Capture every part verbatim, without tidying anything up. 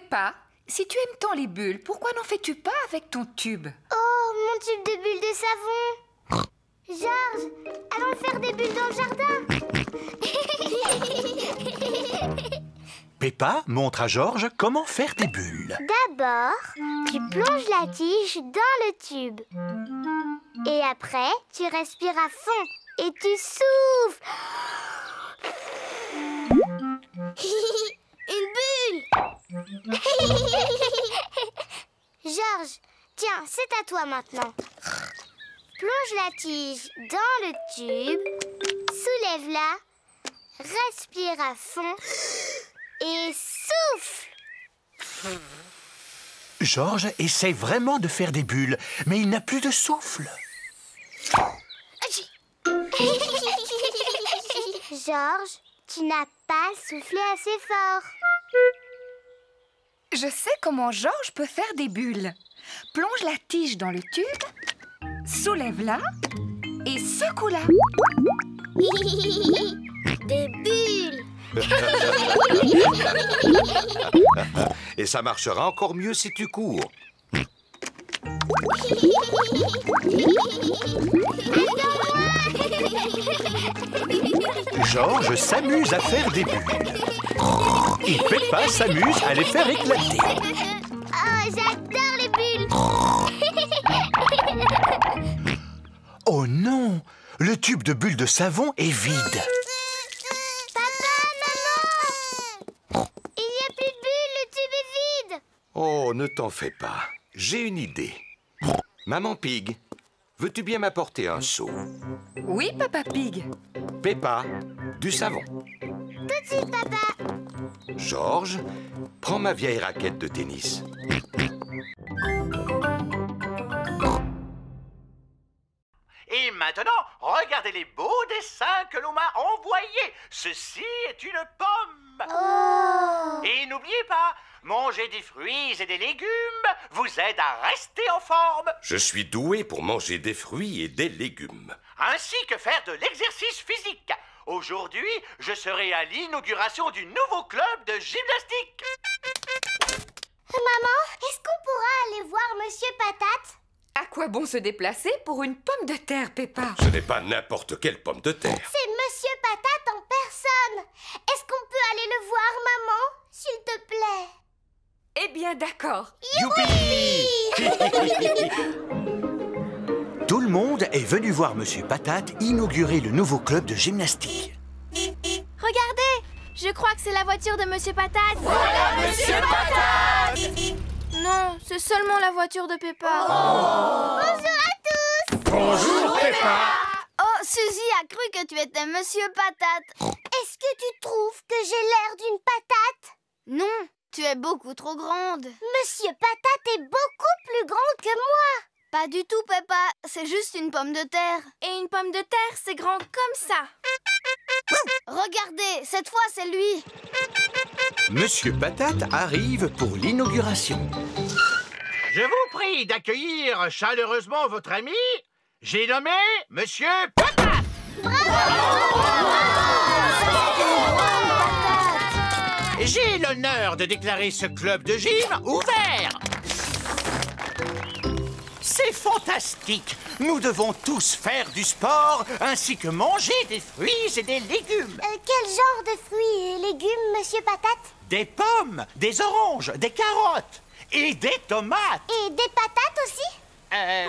Peppa, si tu aimes tant les bulles, pourquoi n'en fais-tu pas avec ton tube? Oh, mon tube de bulles de savon! Georges, allons faire des bulles dans le jardin! Peppa montre à Georges comment faire des bulles. D'abord, tu plonges la tige dans le tube. Et après, tu respires à fond et tu souffles. Une bulle! Georges, tiens, c'est à toi maintenant. Plonge la tige dans le tube, soulève-la, respire à fond et souffle. Georges essaie vraiment de faire des bulles, mais il n'a plus de souffle. Georges, tu n'as pas soufflé assez fort. Je sais comment Georges peut faire des bulles. Plonge la tige dans le tube, soulève-la et secoue-la. Des bulles. Et ça marchera encore mieux si tu cours. Georges s'amuse à faire des bulles. Et Peppa s'amuse à les faire éclater. Oh, j'adore les bulles. Oh non! Le tube de bulles de savon est vide. Papa, maman! Il n'y a plus de bulles, le tube est vide. Oh, ne t'en fais pas. J'ai une idée. Maman Pig, veux-tu bien m'apporter un seau? Oui, Papa Pig. Peppa, du savon. Tout de suite, papa. Georges, prends ma vieille raquette de tennis. Et maintenant, regardez les beaux dessins que l'on m'a envoyés. Ceci est une pomme. Oh. Et n'oubliez pas, manger des fruits et des légumes vous aide à rester en forme. Je suis doué pour manger des fruits et des légumes. Ainsi que faire de l'exercice physique. Aujourd'hui, je serai à l'inauguration du nouveau club de gymnastique. Maman, est-ce qu'on pourra aller voir Monsieur Patate? À quoi bon se déplacer pour une pomme de terre, Peppa? Ce n'est pas n'importe quelle pomme de terre. C'est Monsieur Patate en personne. Est-ce qu'on peut aller le voir, maman? S'il te plaît. Eh bien, d'accord. Youpi! Tout le monde est venu voir Monsieur Patate inaugurer le nouveau club de gymnastique. Regardez, je crois que c'est la voiture de Monsieur Patate. Voilà Monsieur Patate! Non, c'est seulement la voiture de Peppa. Oh. Bonjour à tous. Bonjour Peppa! Oh, Suzy a cru que tu étais Monsieur Patate. Est-ce que tu trouves que j'ai l'air d'une patate? Non, tu es beaucoup trop grande. Monsieur Patate est beaucoup plus grand que moi. Pas du tout, Peppa. C'est juste une pomme de terre. Et une pomme de terre, c'est grand comme ça. Regardez, cette fois, c'est lui. Monsieur Patate arrive pour l'inauguration. Je vous prie d'accueillir chaleureusement votre ami. J'ai nommé Monsieur Patate. J'ai l'honneur de déclarer ce club de gym ouvert. C'est fantastique. Nous devons tous faire du sport ainsi que manger des fruits et des légumes. Euh, quel genre de fruits et légumes, Monsieur Patate? Des pommes, des oranges, des carottes et des tomates. Et des patates aussi? Euh...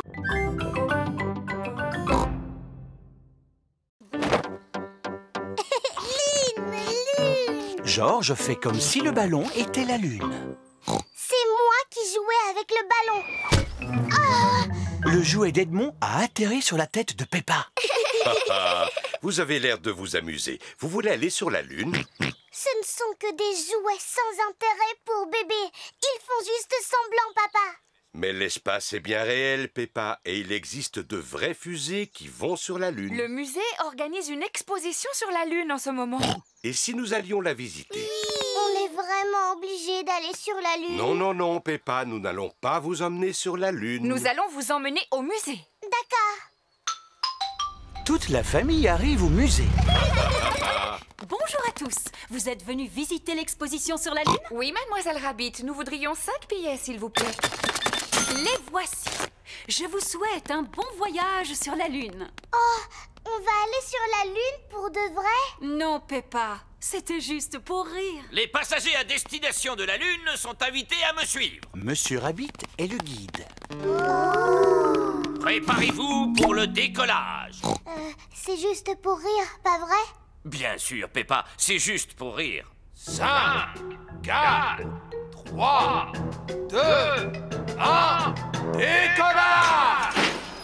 Lune, lune. Georges fait comme si le ballon était la lune. C'est moi qui jouais avec le ballon. Oh. Le jouet d'Edmond a atterri sur la tête de Peppa. Vous avez l'air de vous amuser. Vous voulez aller sur la Lune? Ce ne sont que des jouets sans intérêt pour bébé. Ils font juste semblant, papa. Mais l'espace est bien réel, Peppa, et il existe de vraies fusées qui vont sur la Lune. Le musée organise une exposition sur la Lune en ce moment. Et si nous allions la visiter? On est vraiment obligé d'aller sur la Lune. Non, non, non, Peppa, nous n'allons pas vous emmener sur la Lune. Nous allons vous emmener au musée. D'accord. Toute la famille arrive au musée. Bonjour à tous. Vous êtes venus visiter l'exposition sur la Lune? Oui, mademoiselle Rabbit, nous voudrions cinq billets, s'il vous plaît. Les voici. Je vous souhaite un bon voyage sur la Lune. Oh, on va aller sur la Lune pour de vrai? Non, Peppa, c'était juste pour rire. Les passagers à destination de la Lune sont invités à me suivre. Monsieur Rabbit est le guide. Oh. Préparez-vous pour le décollage. Euh, c'est juste pour rire, pas vrai? Bien sûr, Peppa, c'est juste pour rire. cinq, quatre, trois, deux, un, décollage!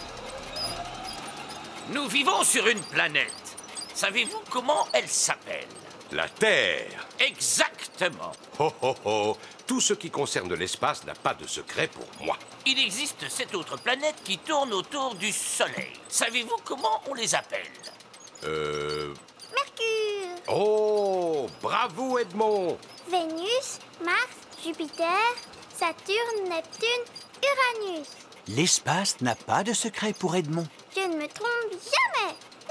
Nous vivons sur une planète. Savez-vous comment elle s'appelle? La Terre. Exactement. Ho ho ho. Tout ce qui concerne l'espace n'a pas de secret pour moi. Il existe sept autres planètes qui tournent autour du Soleil. Savez-vous comment on les appelle? Euh... Mercure, Oh, bravo Edmond. Vénus, Mars, Jupiter, Saturne, Neptune, Uranus. L'espace n'a pas de secret pour Edmond. Je ne me trompe jamais.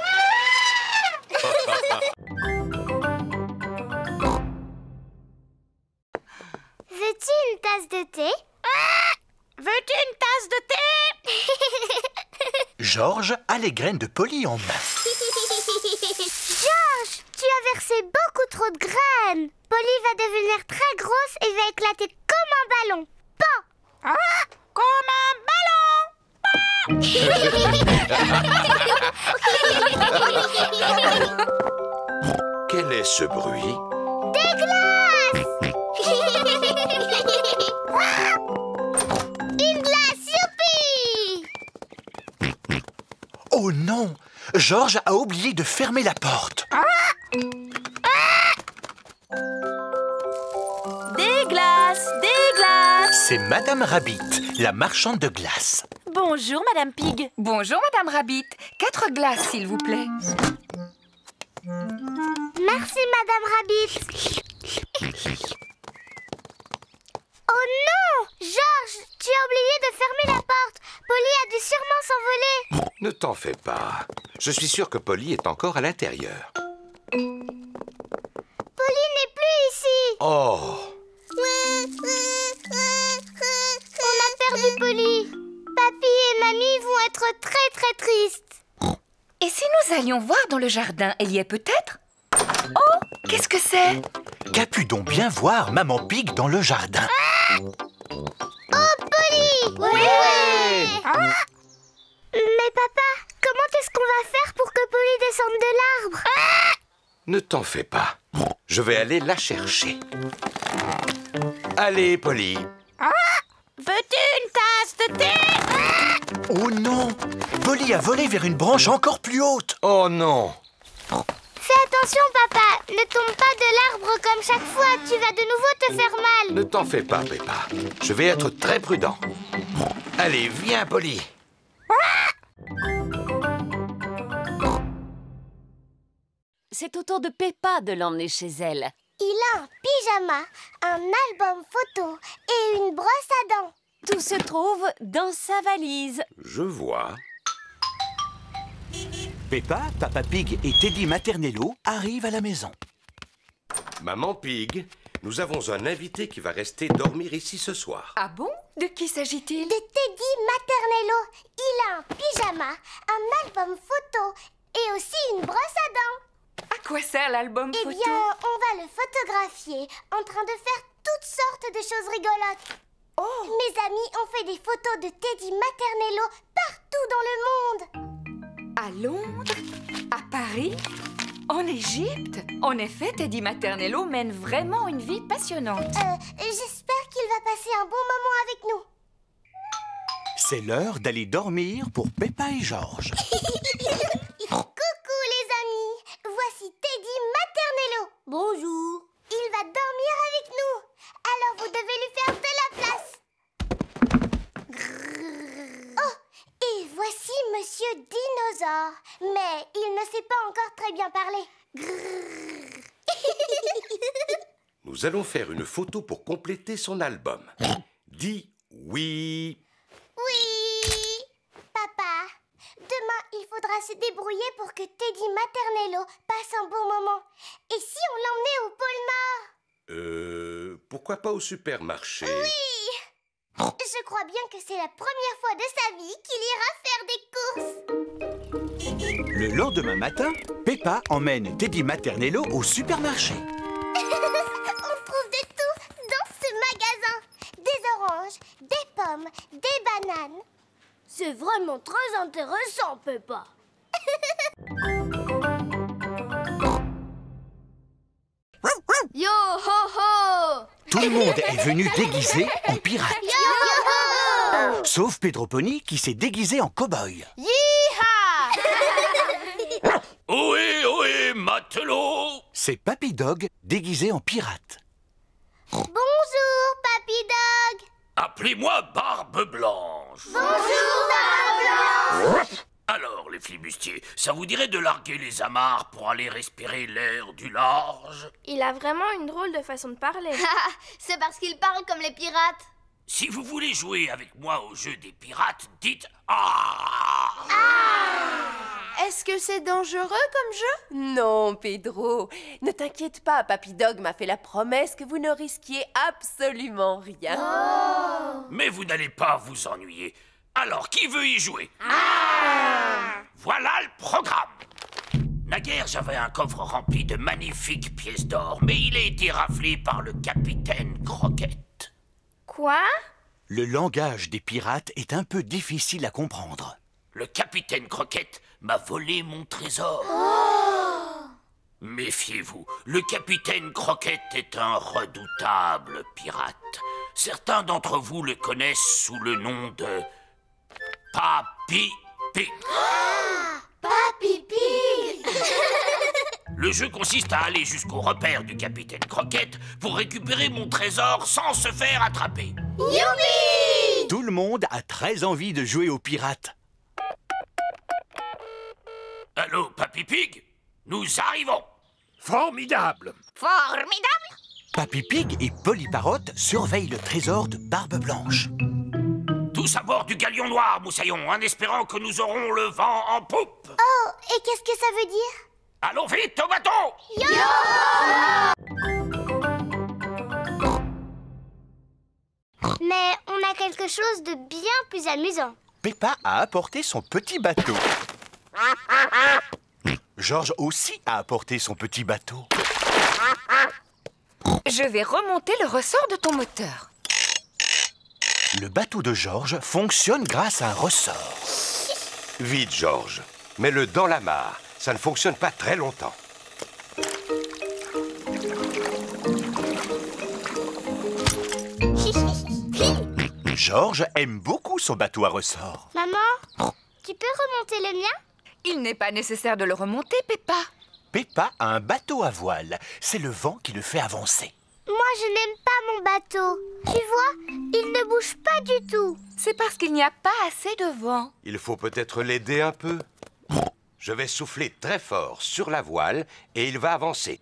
Veux-tu une tasse de thé? Veux-tu une tasse de thé? Georges a les graines de Polly en main. Georges, tu as versé beaucoup trop de graines. Polly va devenir très grosse et va éclater comme un ballon. Pan! Ah, comme un ballon! Quel est ce bruit? Des glaces! Une glace, youpi! Oh non! Georges a oublié de fermer la porte. Des glaces, des glaces. C'est Madame Rabbit, la marchande de glace. Bonjour, Madame Pig. Bonjour, madame Rabbit. Quatre glaces, s'il vous plaît. Merci, Madame Rabbit. Oh non! Georges, tu as oublié de fermer la porte. Polly a dû sûrement s'envoler. Ne t'en fais pas. Je suis sûr que Polly est encore à l'intérieur. Polly n'est plus ici. Oh! On a perdu Polly. Papy et Mamie vont être très très tristes. Et si nous allions voir dans le jardin, elle y est peut-être? Oh, qu'est-ce que c'est? Qu'a pu donc bien voir Maman Pig dans le jardin? Oh, Polly! Oui! Mais papa, comment est-ce qu'on va faire pour que Polly descende de l'arbre? Ne t'en fais pas. Je vais aller la chercher. Allez, Polly. Veux-tu une tasse de thé? Oh non! Polly a volé vers une branche encore plus haute. Oh non! Fais attention, papa. Ne tombe pas de l'arbre comme chaque fois. Tu vas de nouveau te faire mal. Ne t'en fais pas, Peppa. Je vais être très prudent. Allez, viens, Polly. C'est au tour de Peppa de l'emmener chez elle. Il a un pyjama, un album photo et une brosse à dents. Tout se trouve dans sa valise. Je vois. Peppa, Papa Pig et Teddy Maternello arrivent à la maison. Maman Pig, nous avons un invité qui va rester dormir ici ce soir. Ah bon? De qui s'agit-il? De Teddy Maternello. Il a un pyjama, un album photo et aussi une brosse à dents. À quoi sert l'album Eh photo? bien, on va le photographier en train de faire toutes sortes de choses rigolotes. Oh! Mes amis ont fait des photos de Teddy Maternello partout dans le monde. À Londres? À Paris? En Égypte? En effet, Teddy Maternello mène vraiment une vie passionnante. Euh, j'espère qu'il va passer un bon moment avec nous. C'est l'heure d'aller dormir pour Peppa et Georges. Coucou les amis, voici Teddy Maternello. Bonjour. Il va dormir avec nous, alors vous devez lui faire de la place. Oh, et voici Monsieur Dinosaure, mais il ne sait pas encore très bien parler. Nous allons faire une photo pour compléter son album. Dis oui. Oui. Papa, demain il faudra se débrouiller pour que Teddy Maternello passe un bon moment. Et si on l'emmenait Euh... Pourquoi pas au supermarché? Oui! Je crois bien que c'est la première fois de sa vie qu'il ira faire des courses. Le lendemain matin, Peppa emmène Teddy Maternello au supermarché. On trouve de tout dans ce magasin. Des oranges, des pommes, des bananes. C'est vraiment très intéressant, Peppa. Yo ho ho! Tout le monde est venu déguisé en pirate. Yo ho ho! Sauf Pedro Pony qui s'est déguisé en cow-boy. Yeeha! Ohé, ohé, matelot! C'est Papy Dog déguisé en pirate. Bonjour, Papy Dog. Appelez-moi Barbe Blanche. Bonjour, Barbe Blanche. Alors, les flibustiers, ça vous dirait de larguer les amarres pour aller respirer l'air du large? Il a vraiment une drôle de façon de parler. C'est parce qu'il parle comme les pirates. Si vous voulez jouer avec moi au jeu des pirates, dites ah. Est-ce que c'est dangereux comme jeu? Non, Pedro. Ne t'inquiète pas, Papy Dog m'a fait la promesse que vous ne risquiez absolument rien. Oh. Mais vous n'allez pas vous ennuyer. Alors, qui veut y jouer? Ah. Voilà le programme. Naguère, j'avais un coffre rempli de magnifiques pièces d'or, mais il a été raflé par le capitaine Croquette. Quoi? Le langage des pirates est un peu difficile à comprendre. Le capitaine Croquette m'a volé mon trésor. Oh. Méfiez-vous, le capitaine Croquette est un redoutable pirate. Certains d'entre vous le connaissent sous le nom de Papy Pig. Ah, Papy Pig. Le jeu consiste à aller jusqu'au repère du capitaine Croquette pour récupérer mon trésor sans se faire attraper. Youpi! Tout le monde a très envie de jouer aux pirates. Allô, Papy Pig? Nous arrivons. Formidable! Formidable! Papy Pig et Polly Parrot surveillent le trésor de Barbe Blanche. Tous à bord du galion noir, Moussaillon, en espérant que nous aurons le vent en poupe. Oh, et qu'est-ce que ça veut dire? Allons vite au bateau! Yo! Mais on a quelque chose de bien plus amusant. Peppa a apporté son petit bateau. George aussi a apporté son petit bateau. Je vais remonter le ressort de ton moteur. Le bateau de George fonctionne grâce à un ressort. Vite, George. Mets-le dans la mare. Ça ne fonctionne pas très longtemps. George aime beaucoup son bateau à ressort. Maman, tu peux remonter le mien? Il n'est pas nécessaire de le remonter, Peppa. Peppa a un bateau à voile. C'est le vent qui le fait avancer. Moi, je n'aime pas mon bateau. Tu vois, il ne bouge pas du tout. C'est parce qu'il n'y a pas assez de vent. Il faut peut-être l'aider un peu. Je vais souffler très fort sur la voile et il va avancer.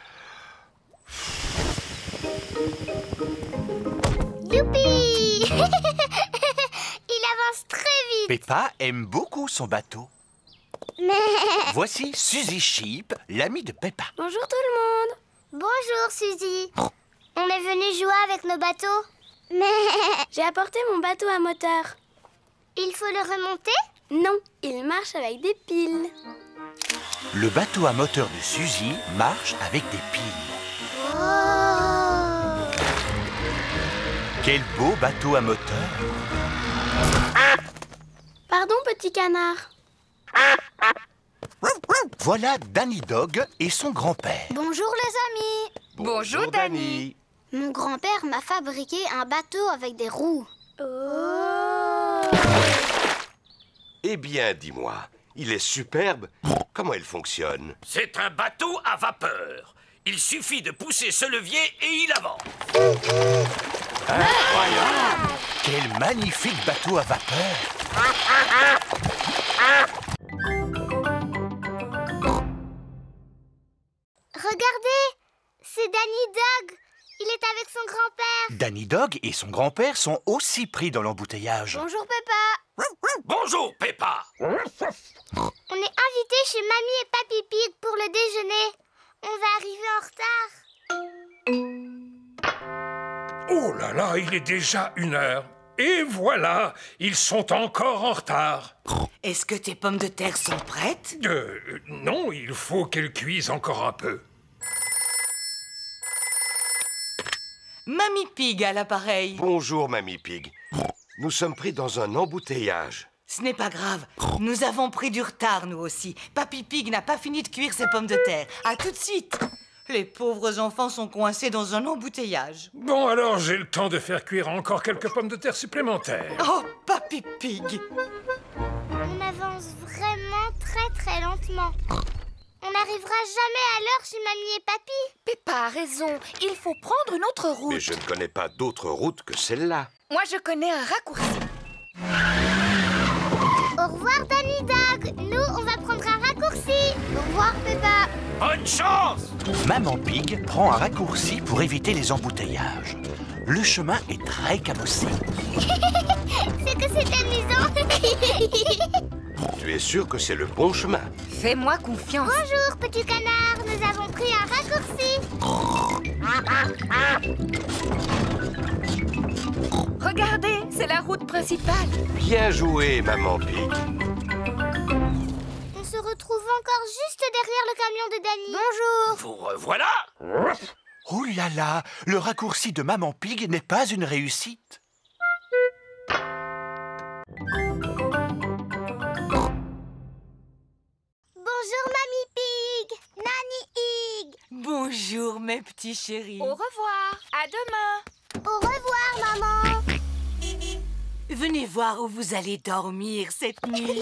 Youpi! Il avance très vite. Peppa aime beaucoup son bateau. Mais... Voici Suzy Sheep, l'amie de Peppa. Bonjour tout le monde. Bonjour, Suzy. On est venu jouer avec nos bateaux. Mais... J'ai apporté mon bateau à moteur. Il faut le remonter? Non, il marche avec des piles. Le bateau à moteur de Suzy marche avec des piles. Oh! Quel beau bateau à moteur! Pardon, petit canard. Voilà Danny Dog et son grand-père. Bonjour les amis. Bonjour, Danny. Mon grand-père m'a fabriqué un bateau avec des roues. Oh. Eh bien, dis-moi, il est superbe. Comment il fonctionne? C'est un bateau à vapeur. Il suffit de pousser ce levier et il avance. Incroyable! Quel magnifique bateau à vapeur! Regardez, c'est Danny Dog. Il est avec son grand-père. Danny Dog et son grand-père sont aussi pris dans l'embouteillage. Bonjour Peppa. Bonjour, Peppa. On est invités chez Mamie et Papy Pig pour le déjeuner. On va arriver en retard. Oh là là, il est déjà une heure. Et voilà, ils sont encore en retard. Est-ce que tes pommes de terre sont prêtes? Euh, non, il faut qu'elles cuisent encore un peu. Mamie Pig à l'appareil. Bonjour, Mamie Pig. Nous sommes pris dans un embouteillage. Ce n'est pas grave. Nous avons pris du retard, nous aussi. Papy Pig n'a pas fini de cuire ses pommes de terre. À tout de suite. Les pauvres enfants sont coincés dans un embouteillage. Bon, alors j'ai le temps de faire cuire encore quelques pommes de terre supplémentaires. Oh, Papy Pig! On avance vraiment très très lentement. On n'arrivera jamais à l'heure chez Mamie et Papy. Peppa a raison. Il faut prendre une autre route. Mais je ne connais pas d'autre route que celle-là. Moi, je connais un raccourci. Au revoir, Danny Dog. Nous, on va prendre un raccourci. Au revoir, Peppa. Bonne chance! Maman Pig prend un raccourci pour éviter les embouteillages. Le chemin est très cabossé. C'est que c'est amusant. Tu es sûr que c'est le bon chemin? Fais-moi confiance. Bonjour, petit canard. Nous avons pris un raccourci. Regardez, c'est la route principale. Bien joué, Maman Pig. On se retrouve encore juste derrière le camion de Danny. Bonjour. Vous revoilà! Oh là là, le raccourci de Maman Pig n'est pas une réussite. Bonjour, Mamie Pig. Nanny Pig. Bonjour, mes petits chéris. Au revoir. À demain. Au revoir, maman. Venez voir où vous allez dormir cette nuit.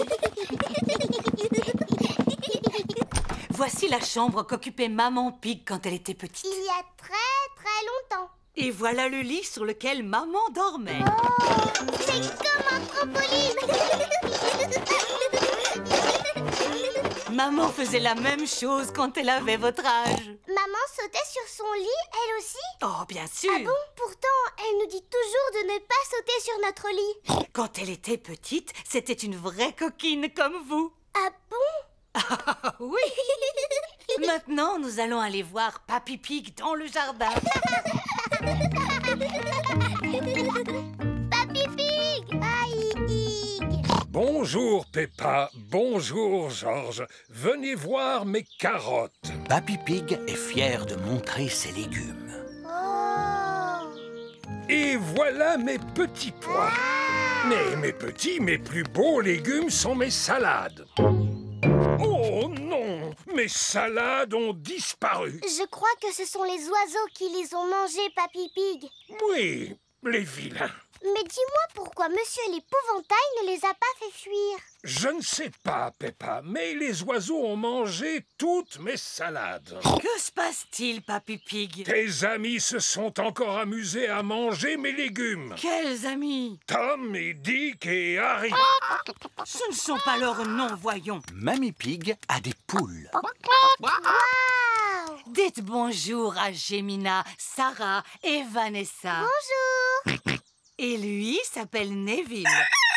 Voici la chambre qu'occupait Maman Pig quand elle était petite. Il y a très très longtemps. Et voilà le lit sur lequel Maman dormait. Oh, c'est comme un trampoline. Maman faisait la même chose quand elle avait votre âge. Maman sautait sur son lit, elle aussi? Oh, bien sûr. Ah bon? Pourtant, elle nous dit toujours de ne pas sauter sur notre lit. Quand elle était petite, c'était une vraie coquine comme vous. Ah bon? Ah oui. Maintenant, nous allons aller voir Papy Pig dans le jardin. Papy Pig! Papy Pig! Bonjour, Peppa. Bonjour, Georges. Venez voir mes carottes. Papy Pig est fier de montrer ses légumes. Oh! Et voilà mes petits pois. Mais mes petits, mes plus beaux légumes sont mes salades. Oh non! Mes salades ont disparu. Je crois que ce sont les oiseaux qui les ont mangés, Papy Pig. Oui, les vilains. Mais dis-moi pourquoi Monsieur l'Épouvantail ne les a pas fait fuir. Je ne sais pas, Peppa, mais les oiseaux ont mangé toutes mes salades. Que se passe-t-il, Papy Pig? Tes amis se sont encore amusés à manger mes légumes. Quels amis? Tom et Dick et Harry. Ce ne sont pas leurs noms, voyons. Mamie Pig a des poules. Wow! Dites bonjour à Gemina, Sarah et Vanessa. Bonjour! Et lui s'appelle Neville.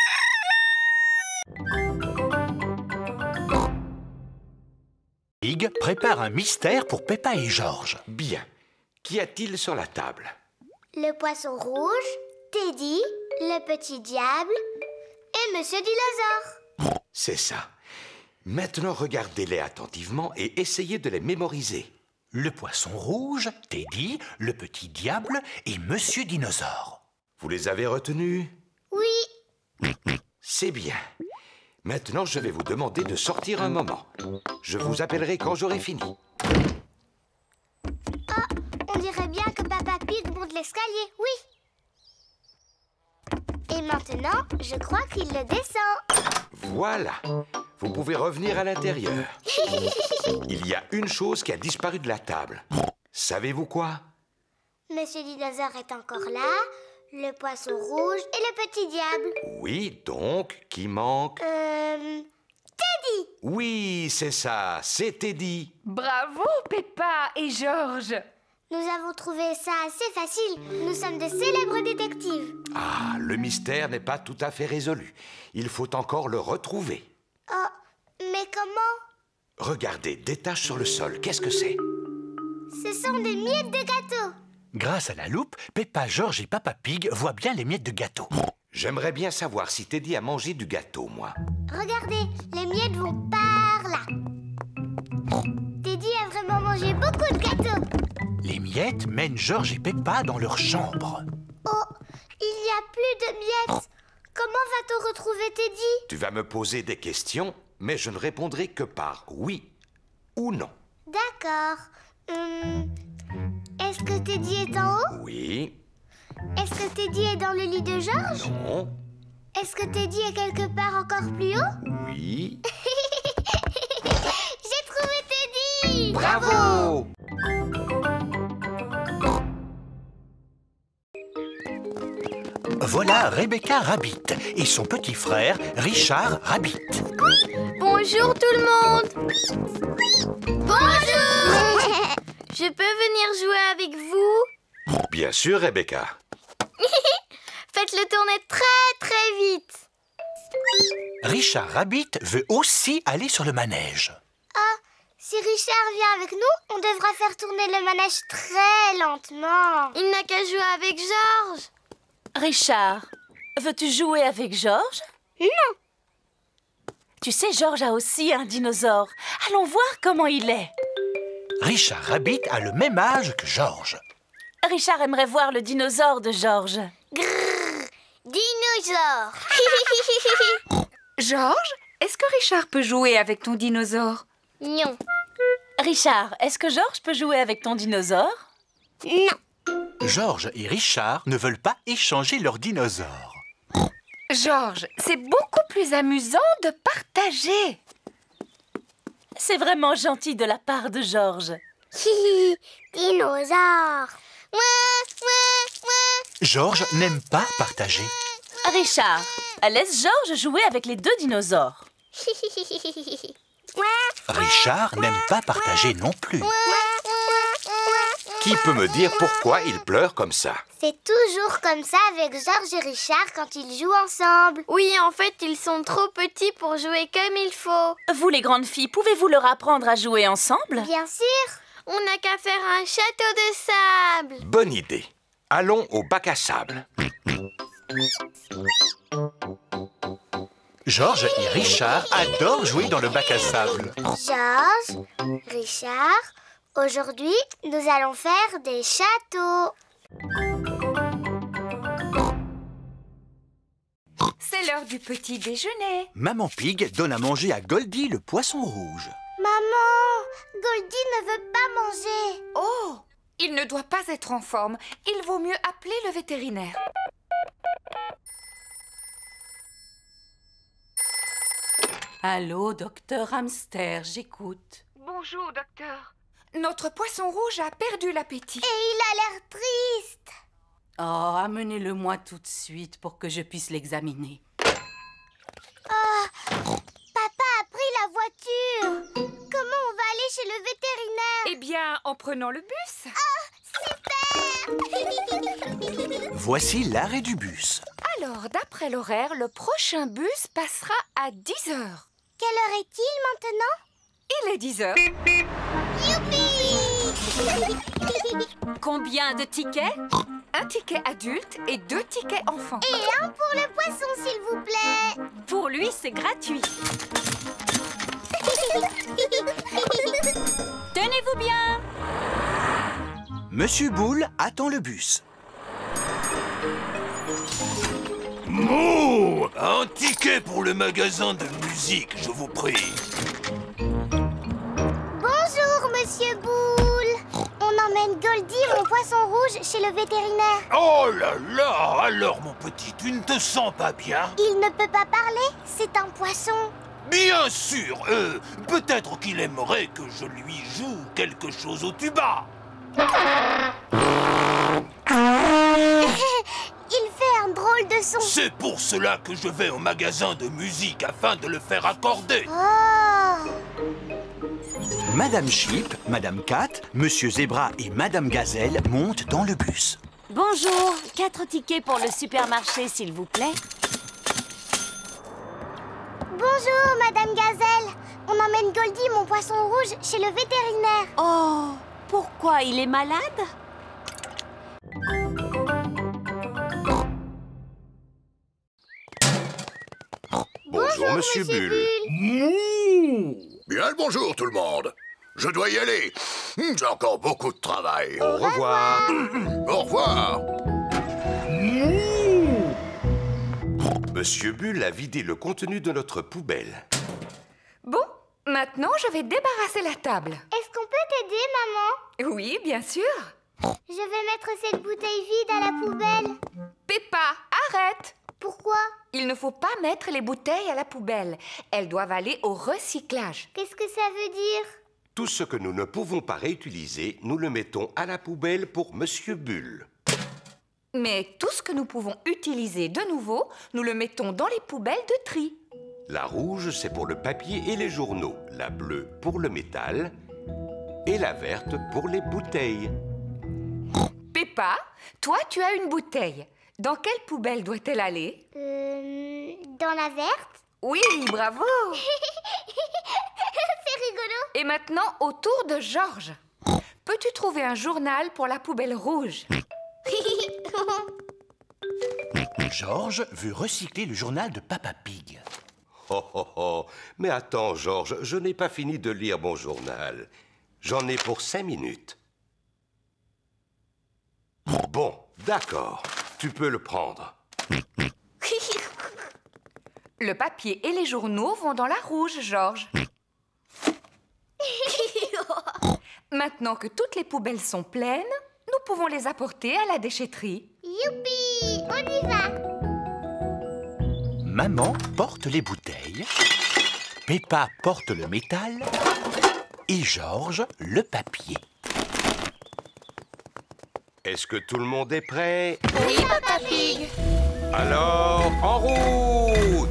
Pig prépare un mystère pour Peppa et Georges. Bien. Qu'y a-t-il sur la table? Le poisson rouge, Teddy, le petit diable et Monsieur Dinosaure. C'est ça. Maintenant, regardez-les attentivement et essayez de les mémoriser. Le poisson rouge, Teddy, le petit diable et Monsieur Dinosaure. Vous les avez retenus? Oui. C'est bien. Maintenant, je vais vous demander de sortir un moment. Je vous appellerai quand j'aurai fini. Oh, on dirait bien que Papa Pig monte l'escalier, oui. Et maintenant, je crois qu'il le descend. Voilà. Vous pouvez revenir à l'intérieur. Il y a une chose qui a disparu de la table. Savez-vous quoi? Monsieur Dinosaure est encore là, le poisson rouge et le petit diable. Oui, donc, qui manque? Euh... Teddy! Oui, c'est ça, c'est Teddy. Bravo, Peppa et Georges. Nous avons trouvé ça assez facile. Nous sommes de célèbres détectives. Ah, le mystère n'est pas tout à fait résolu. Il faut encore le retrouver. Oh, mais comment? Regardez, des taches sur le sol, qu'est-ce que c'est? Ce sont des miettes de gâteau. Grâce à la loupe, Peppa, George et Papa Pig voient bien les miettes de gâteau. J'aimerais bien savoir si Teddy a mangé du gâteau, moi. Regardez, les miettes vont par là. Teddy a vraiment mangé beaucoup de gâteaux. Les miettes mènent George et Peppa dans leur chambre. Oh, il n'y a plus de miettes. Comment va-t-on retrouver Teddy? Tu vas me poser des questions, mais je ne répondrai que par oui ou non. D'accord. Hum, Est-ce que Teddy est en haut? Oui. Est-ce que Teddy est dans le lit de George? Non. Est-ce que Teddy est quelque part encore plus haut? Oui. J'ai trouvé Teddy! Bravo! Voilà Rebecca Rabbit et son petit frère Richard Rabbit. Bonjour tout le monde. Bonjour. Je peux venir jouer avec vous? Bien sûr, Rebecca. Faites-le tourner très très vite. Richard Rabbit veut aussi aller sur le manège. Ah, si Richard vient avec nous, on devra faire tourner le manège très lentement. Il n'a qu'à jouer avec George. Richard, veux-tu jouer avec George? Non. Tu sais, George a aussi un dinosaure. Allons voir comment il est. Richard Rabbit a le même âge que George. Richard aimerait voir le dinosaure de George. Grrr, dinosaure. George, est-ce que Richard peut jouer avec ton dinosaure? Non. Richard, est-ce que George peut jouer avec ton dinosaure? Non. George et Richard ne veulent pas échanger leurs dinosaures. George, c'est beaucoup plus amusant de partager. C'est vraiment gentil de la part de George. Dinosaure. George n'aime pas partager. Richard, laisse George jouer avec les deux dinosaures. Richard n'aime pas partager non plus. Qui peut me dire pourquoi il pleure comme ça? C'est toujours comme ça avec George et Richard quand ils jouent ensemble. Oui, en fait, ils sont trop petits pour jouer comme il faut. Vous, les grandes filles, pouvez-vous leur apprendre à jouer ensemble? Bien sûr. On n'a qu'à faire un château de sable. Bonne idée. Allons au bac à sable. George et Richard adorent jouer dans le bac à sable. George, Richard, aujourd'hui, nous allons faire des châteaux. C'est l'heure du petit déjeuner. Maman Pig donne à manger à Goldie le poisson rouge. Maman, Goldie ne veut pas manger. Oh, il ne doit pas être en forme. Il vaut mieux appeler le vétérinaire. Allô, docteur Hamster, j'écoute. Bonjour, docteur. Notre poisson rouge a perdu l'appétit. Et il a l'air triste. Oh, amenez-le-moi tout de suite pour que je puisse l'examiner. Oh, papa a pris la voiture. Comment on va aller chez le vétérinaire? Eh bien, en prenant le bus. Ah, super. Voici l'arrêt du bus. Alors, d'après l'horaire, le prochain bus passera à dix heures. Quelle heure est-il maintenant? Il est dix heures. Youpi! Combien de tickets? Un ticket adulte et deux tickets enfants. Et un pour le poisson, s'il vous plaît. Pour lui, c'est gratuit. Tenez-vous bien. Monsieur Boule attend le bus. Mouh! Un ticket pour le magasin de musique, je vous prie. Bonjour, Monsieur Boule. On emmène Goldie, mon poisson rouge, chez le vétérinaire. Oh là là! Alors, mon petit, tu ne te sens pas bien? Il ne peut pas parler, c'est un poisson. Bien sûr! Euh, peut-être qu'il aimerait que je lui joue quelque chose au tuba. Il fait un drôle de son. C'est pour cela que je vais au magasin de musique afin de le faire accorder. Oh! Madame Sheep, Madame Cat, Monsieur Zebra et Madame Gazelle montent dans le bus. Bonjour, quatre tickets pour le supermarché, s'il vous plaît. Bonjour, Madame Gazelle. On emmène Goldie, mon poisson rouge, chez le vétérinaire. Oh, pourquoi il est malade? pour Monsieur Bulle. Mmh. Bien le bonjour tout le monde. Je dois y aller. J'ai encore beaucoup de travail. Au revoir. Au revoir. Mmh. Monsieur Bulle a vidé le contenu de notre poubelle. Bon, maintenant je vais débarrasser la table. Est-ce qu'on peut t'aider, maman? Oui, bien sûr. Je vais mettre cette bouteille vide à la poubelle. Peppa, arrête! Pourquoi? Il ne faut pas mettre les bouteilles à la poubelle. Elles doivent aller au recyclage. Qu'est-ce que ça veut dire? Tout ce que nous ne pouvons pas réutiliser, nous le mettons à la poubelle pour Monsieur Bulle. Mais tout ce que nous pouvons utiliser de nouveau, nous le mettons dans les poubelles de tri. La rouge, c'est pour le papier et les journaux. La bleue pour le métal. Et la verte pour les bouteilles. Peppa, toi, tu as une bouteille. Dans quelle poubelle doit-elle aller? Euh, dans la verte? Oui, bravo. C'est rigolo. Et maintenant, au tour de Georges. Peux-tu trouver un journal pour la poubelle rouge? Georges veut recycler le journal de Papa Pig. Oh, oh, oh. Mais attends, Georges, je n'ai pas fini de lire mon journal. J'en ai pour cinq minutes. Bon, d'accord. Tu peux le prendre. Le papier et les journaux vont dans la rouge, Georges. Maintenant que toutes les poubelles sont pleines, nous pouvons les apporter à la déchetterie. Youpi! On y va! Maman porte les bouteilles, Peppa porte le métal et Georges le papier. Est-ce que tout le monde est prêt? Oui, Papa Pig! Alors, en route!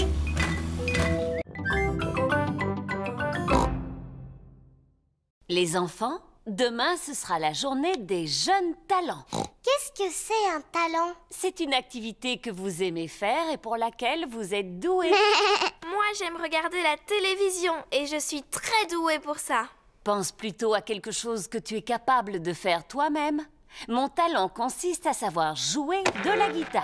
Les enfants, demain ce sera la journée des jeunes talents. Qu'est-ce que c'est un talent? C'est une activité que vous aimez faire et pour laquelle vous êtes doués. Moi, j'aime regarder la télévision et je suis très douée pour ça. Pense plutôt à quelque chose que tu es capable de faire toi-même. Mon talent consiste à savoir jouer de la guitare.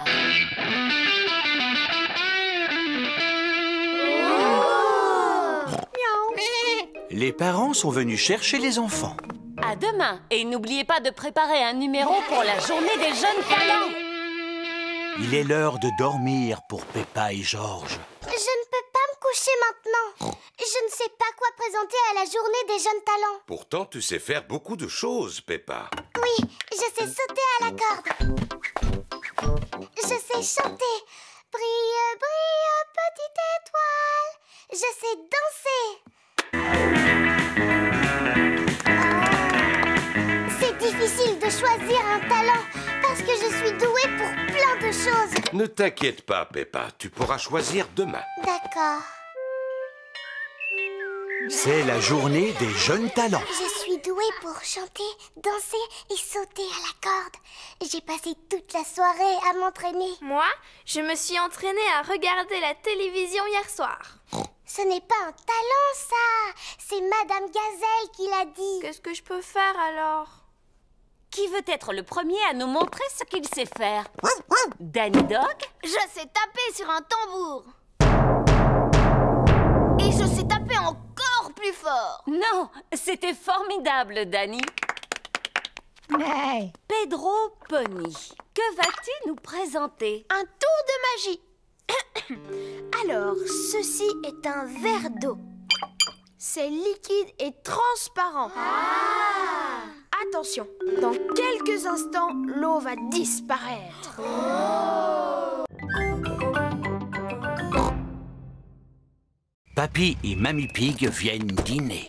Les parents sont venus chercher les enfants. À demain et n'oubliez pas de préparer un numéro pour la journée des jeunes talents. Il est l'heure de dormir pour Peppa et Georges. Je ne peux pas me coucher maintenant. Je ne sais pas quoi présenter à la journée des jeunes talents. Pourtant, tu sais faire beaucoup de choses, Peppa. Oui, je sais sauter à la corde. Je sais chanter. Brille, brille, petite étoile. Je sais danser. C'est difficile de choisir un talent parce que je suis douée pour plein de choses. Ne t'inquiète pas, Peppa. Tu pourras choisir demain. D'accord. C'est la journée des jeunes talents. Je suis douée pour chanter, danser et sauter à la corde. J'ai passé toute la soirée à m'entraîner. Moi, je me suis entraînée à regarder la télévision hier soir. Ce n'est pas un talent, ça. C'est Madame Gazelle qui l'a dit. Qu'est-ce que je peux faire alors? Qui veut être le premier à nous montrer ce qu'il sait faire? Danny Dog? Je sais taper sur un tambour. Et je sais taper encore plus fort. Non, c'était formidable, Danny. Hey. Pedro Pony, que vas-tu nous présenter? Un tour de magie. Alors, ceci est un verre d'eau. C'est liquide et transparent. Ah. Attention, dans quelques instants, l'eau va disparaître. Oh. Papy et Mamie Pig viennent dîner.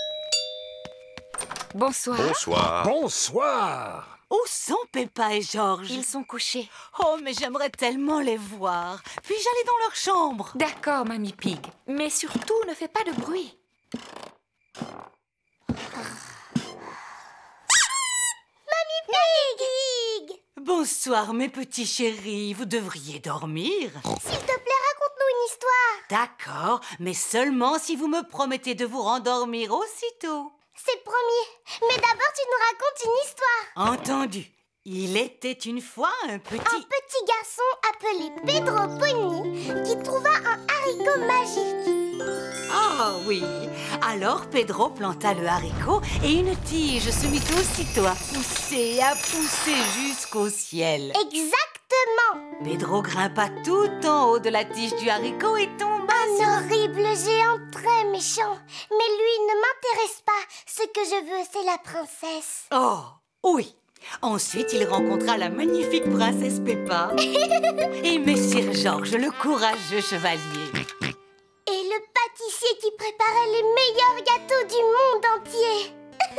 Bonsoir. Bonsoir. Bonsoir. Où sont Peppa et Georges? Ils sont couchés. Oh, mais j'aimerais tellement les voir. Puis-je aller dans leur chambre? D'accord, Mamie Pig. Mais surtout, ne fais pas de bruit. Mamie Pig! Bonsoir, mes petits chéris. Vous devriez dormir. S'il te plaît, raconte-nous une histoire. D'accord, mais seulement si vous me promettez de vous rendormir aussitôt. C'est promis. Mais d'abord, tu nous racontes une histoire. Entendu. Il était une fois un petit... Un petit garçon appelé Pedro Pony qui trouva un haricot magique. Oh oui. Alors Pedro planta le haricot et une tige se mit aussitôt à pousser, à pousser jusqu'au ciel. Exactement. Pedro grimpa tout en haut de la tige du haricot et tomba Un sur... horrible géant très méchant. Mais lui ne m'intéresse pas. Ce que je veux, c'est la princesse. Oh, oui. Ensuite, il rencontra la magnifique princesse Peppa et Messire Georges, le courageux chevalier. Et le pâtissier qui préparait les meilleurs gâteaux du monde entier.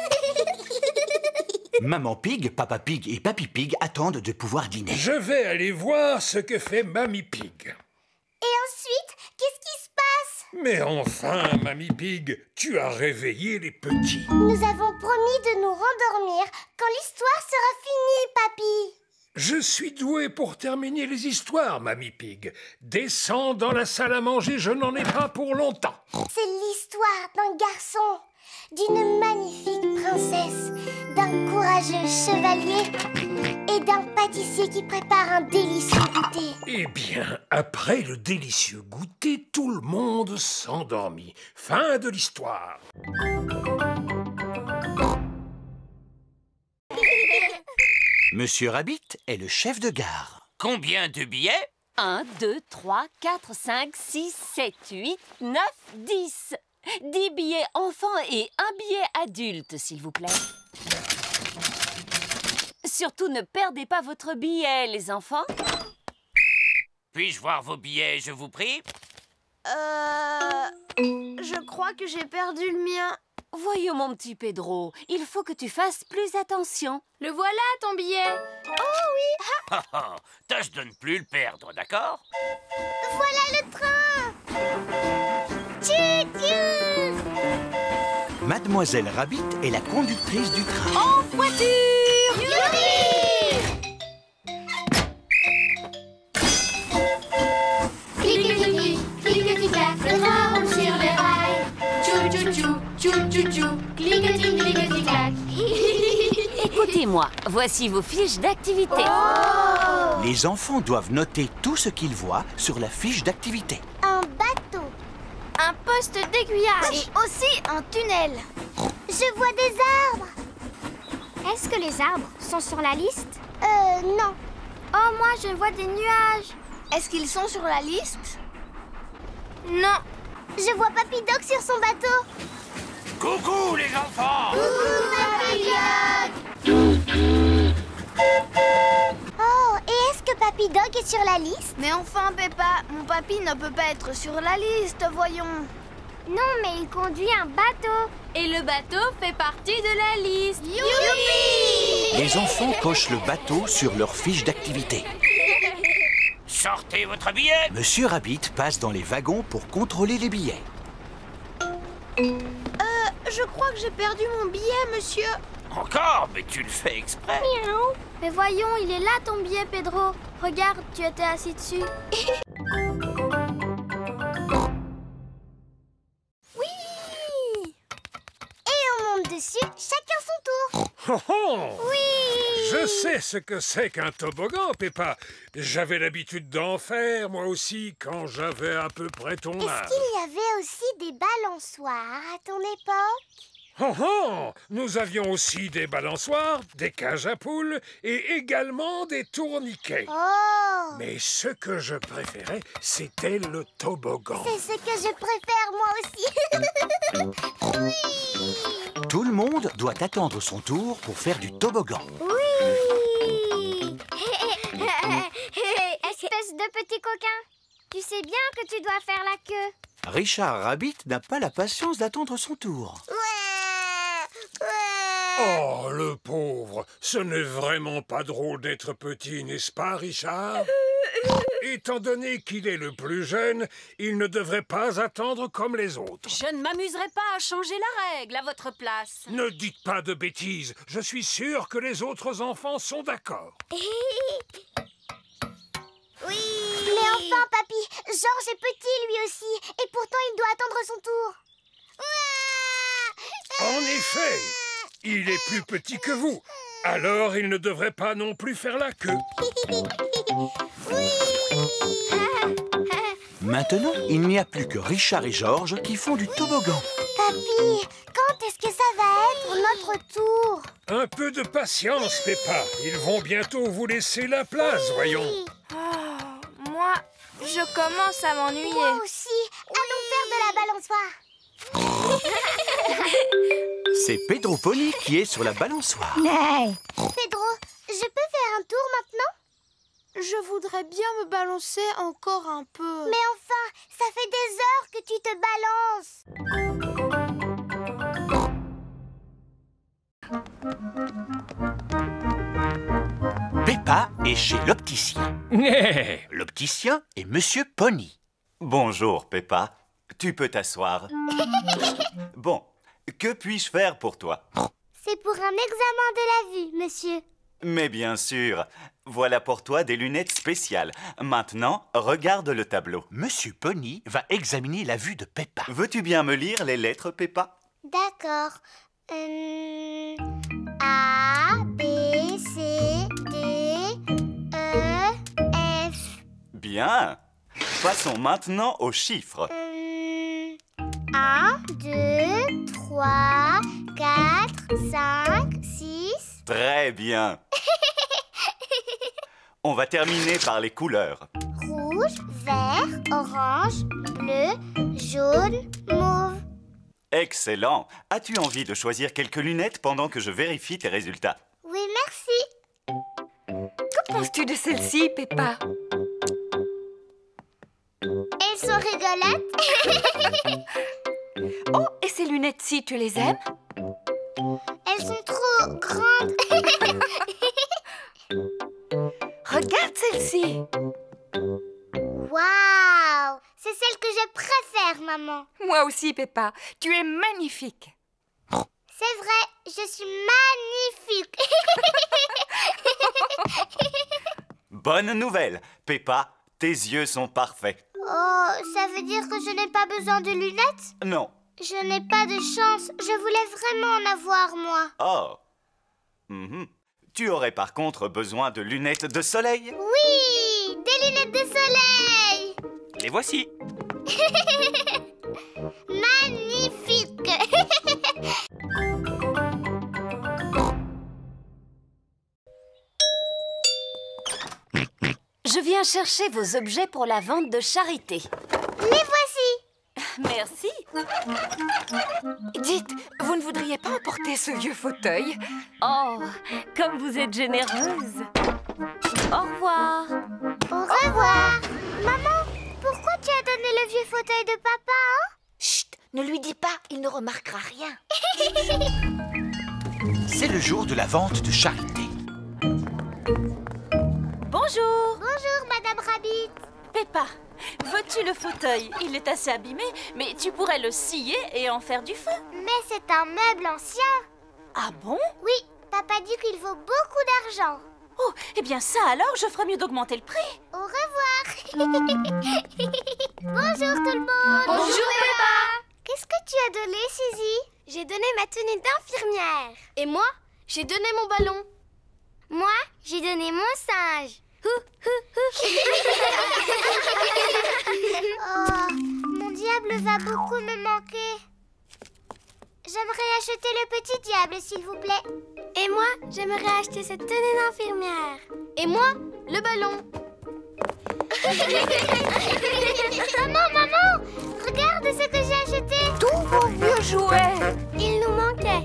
Maman Pig, Papa Pig et Papy Pig attendent de pouvoir dîner. Je vais aller voir ce que fait Mamie Pig. Et ensuite, qu'est-ce qui se passe? Mais enfin, Mamie Pig, tu as réveillé les petits. Nous avons promis de nous rendormir quand l'histoire sera finie, Papy. Je suis doué pour terminer les histoires, Mamie Pig. Descends dans la salle à manger, je n'en ai pas pour longtemps. C'est l'histoire d'un garçon, d'une magnifique princesse, d'un courageux chevalier et d'un pâtissier qui prépare un délicieux goûter. Eh bien, après le délicieux goûter, tout le monde s'endormit. Fin de l'histoire. Monsieur Rabbit est le chef de gare. Combien de billets? un, deux, trois, quatre, cinq, six, sept, huit, neuf, dix. dix billets enfants et un billet adulte, s'il vous plaît. Surtout, ne perdez pas votre billet, les enfants. Puis-je voir vos billets, je vous prie? Euh... Je crois que j'ai perdu le mien. Voyons, mon petit Pedro, il faut que tu fasses plus attention. Le voilà, ton billet. Oh oui. Ah, ah, tâche de ne plus le perdre, d'accord? Voilà le train. Tchou-tchou. Mademoiselle Rabbit est la conductrice du train. En voiture! Youpi! Clic-clic-clic, clic-clic-clac, le train roule sur les rails. Tchou-tchou-tchou, tchou-tchou-tchou, clic-clic, clic-clic-clac. Écoutez-moi, voici vos fiches d'activité. Oh! Les enfants doivent noter tout ce qu'ils voient sur la fiche d'activité. Un bateau. Un poste d'aiguillage. Et aussi un tunnel. Je vois des arbres. Est-ce que les arbres sont sur la liste? Euh, non. Oh, moi, je vois des nuages. Est-ce qu'ils sont sur la liste? Non. Je vois Papy Dog sur son bateau. Coucou, les enfants! Coucou, Papy Dog. Oh, et est-ce que Papy Dog est sur la liste? Mais enfin, Peppa, mon papy ne peut pas être sur la liste, voyons. Non, mais il conduit un bateau. Et le bateau fait partie de la liste. Youpi! Les enfants cochent le bateau sur leur fiche d'activité. Sortez votre billet! Monsieur Rabbit passe dans les wagons pour contrôler les billets. Euh, je crois que j'ai perdu mon billet, monsieur. Encore? Mais tu le fais exprès. Miaou. Mais voyons, il est là ton billet, Pedro. Regarde, tu étais assis dessus. Oui! Et on monte dessus, chacun son tour. Oh, oh! Oui! Je sais ce que c'est qu'un toboggan, Peppa. J'avais l'habitude d'en faire, moi aussi, quand j'avais à peu près ton âge. Est-ce qu'il y avait aussi des balançoires à ton époque? Oh, oh! Nous avions aussi des balançoires, des cages à poules et également des tourniquets. Oh! Mais ce que je préférais, c'était le toboggan. C'est ce que je préfère moi aussi. Oui! Tout le monde doit attendre son tour pour faire du toboggan. Oui! Espèce de petit coquin. Tu sais bien que tu dois faire la queue. Richard Rabbit n'a pas la patience d'attendre son tour. Oh, le pauvre! Ce n'est vraiment pas drôle d'être petit, n'est-ce pas, Richard? Étant donné qu'il est le plus jeune, il ne devrait pas attendre comme les autres. Je ne m'amuserai pas à changer la règle à votre place. Ne dites pas de bêtises. Je suis sûr que les autres enfants sont d'accord. Oui! Mais enfin, papy, Georges est petit lui aussi, et pourtant il doit attendre son tour. En effet, il est plus petit que vous. Alors, il ne devrait pas non plus faire la queue. Maintenant, il n'y a plus que Richard et Georges qui font du toboggan. Papy, quand est-ce que ça va être notre tour? Un peu de patience, Peppa. Ils vont bientôt vous laisser la place, voyons. Oh, moi, je commence à m'ennuyer. Moi aussi. Allons faire de la balançoire. C'est Pedro Pony qui est sur la balançoire. Pedro, je peux faire un tour maintenant? Je voudrais bien me balancer encore un peu. Mais enfin, ça fait des heures que tu te balances. Peppa est chez l'opticien. L'opticien est Monsieur Pony. Bonjour, Peppa. Tu peux t'asseoir. Bon, que puis-je faire pour toi? C'est pour un examen de la vue, monsieur. Mais bien sûr. Voilà pour toi des lunettes spéciales. Maintenant, regarde le tableau. Monsieur Pony va examiner la vue de Peppa. Veux-tu bien me lire les lettres, Peppa? D'accord. Euh... A, B, C, D, E, F. Bien. Passons maintenant aux chiffres. Euh... un, deux, trois, quatre, cinq, six... Très bien. On va terminer par les couleurs. Rouge, vert, orange, bleu, jaune, mauve. Excellent. As-tu envie de choisir quelques lunettes pendant que je vérifie tes résultats? Oui, merci. Que penses-tu de celle-ci, Peppa? Elles sont rigolotes. Oh, et ces lunettes-ci, tu les aimes? Elles sont trop grandes. Regarde celle-ci. Waouh! C'est celle que je préfère, maman. Moi aussi, Peppa. Tu es magnifique. C'est vrai, je suis magnifique. Bonne nouvelle. Peppa, tes yeux sont parfaits. Oh, ça veut dire que je n'ai pas besoin de lunettes? Non. Je n'ai pas de chance. Je voulais vraiment en avoir, moi. Oh. Mm-hmm. Tu aurais par contre besoin de lunettes de soleil? Oui, des lunettes de soleil. Les voici. Magnifique. Je viens chercher vos objets pour la vente de charité. Les voici. Merci. Dites, vous ne voudriez pas emporter ce vieux fauteuil? Oh, comme vous êtes généreuse. Au revoir. Au revoir. Maman, pourquoi tu as donné le vieux fauteuil de papa, hein? Chut, ne lui dis pas, il ne remarquera rien. C'est le jour de la vente de charité. Bonjour. Bonjour, Madame Rabbit. Peppa, veux-tu le fauteuil? Il est assez abîmé, mais tu pourrais le scier et en faire du feu. Mais c'est un meuble ancien. Ah bon? Oui, papa dit qu'il vaut beaucoup d'argent. Oh, eh bien ça alors, je ferais mieux d'augmenter le prix. Au revoir. Bonjour tout le monde. Bonjour, Peppa. Qu'est-ce que tu as donné, Suzy? J'ai donné ma tenue d'infirmière. Et moi, j'ai donné mon ballon. Moi, j'ai donné mon singe. Oh, mon diable va beaucoup me manquer. J'aimerais acheter le petit diable, s'il vous plaît. Et moi, j'aimerais acheter cette tenue d'infirmière. Et moi, le ballon. Maman, maman, regarde ce que j'ai acheté. Tous vos vieux jouets. Il nous manquait.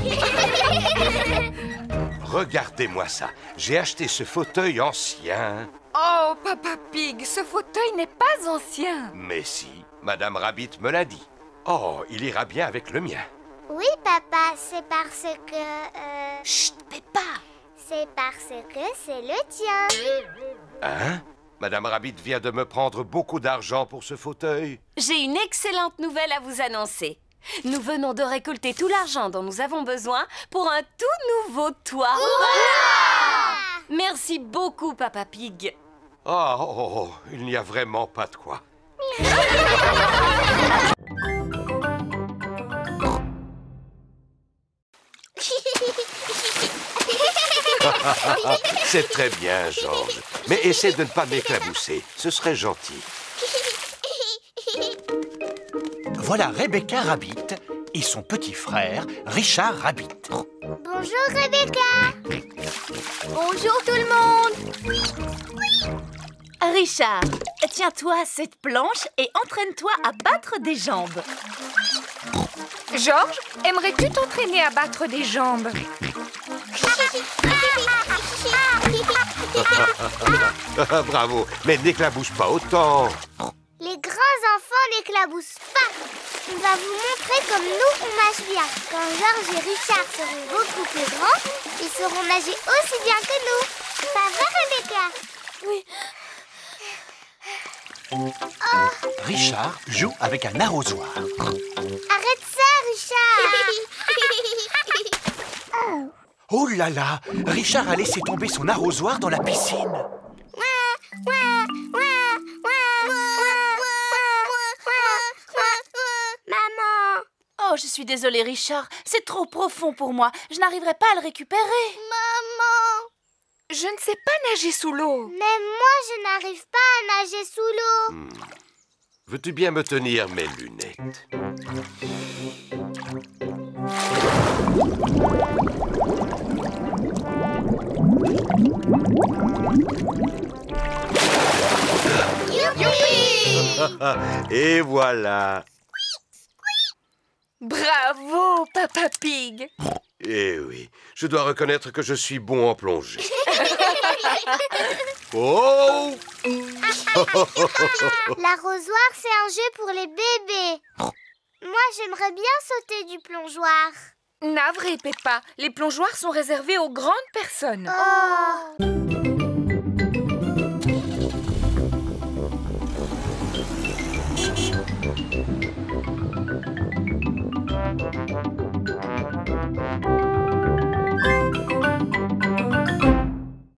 Regardez-moi ça. J'ai acheté ce fauteuil ancien. Oh, Papa Pig, ce fauteuil n'est pas ancien. Mais si, Madame Rabbit me l'a dit. Oh, il ira bien avec le mien. Oui, papa, c'est parce que... Euh... Chut, Peppa. C'est parce que c'est le tien. Hein? Madame Rabbit vient de me prendre beaucoup d'argent pour ce fauteuil. J'ai une excellente nouvelle à vous annoncer. Nous venons de récolter tout l'argent dont nous avons besoin pour un tout nouveau toit. Hurrah! Merci beaucoup, Papa Pig. Oh, oh, oh, il n'y a vraiment pas de quoi. C'est très bien, Georges. Mais essaie de ne pas m'éclabousser. Ce serait gentil. Voilà Rebecca Rabbit et son petit frère, Richard Rabbit. Bonjour Rebecca. Bonjour tout le monde. Richard, tiens-toi à cette planche et entraîne-toi à battre des jambes. Georges, aimerais-tu t'entraîner à battre des jambes? Bravo, mais n'éclabousse pas autant. Les grands enfants n'éclaboussent pas. On va vous montrer comme nous on nage bien. Quand Georges et Richard seront beaucoup plus grands, ils sauront nager aussi bien que nous. Pas vrai, Rebecca? Oui. Oh. Richard joue avec un arrosoir. Arrête ça, Richard. Oh là là, Richard a laissé tomber son arrosoir dans la piscine. Maman. Oh, je suis désolée, Richard. C'est trop profond pour moi. Je n'arriverai pas à le récupérer. Maman. Je ne sais pas nager sous l'eau. Même moi, je n'arrive pas à nager sous l'eau. Hmm. Veux-tu bien me tenir mes lunettes? Youpi! Et voilà. Bravo, Papa Pig. Eh oui, je dois reconnaître que je suis bon en plongée. Oh! L'arrosoir, c'est un jeu pour les bébés. Moi, j'aimerais bien sauter du plongeoir. Navré, Peppa. Les plongeoirs sont réservés aux grandes personnes. Oh.